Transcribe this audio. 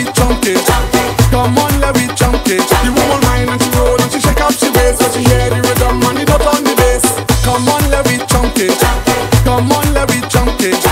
chunk it. Come on, let me chunk it. The woman whine and she roll and she shake up she waist, cause she hear the rhythm and it out on the bass. Come on, let me chunk it. Come on, let me chunk it.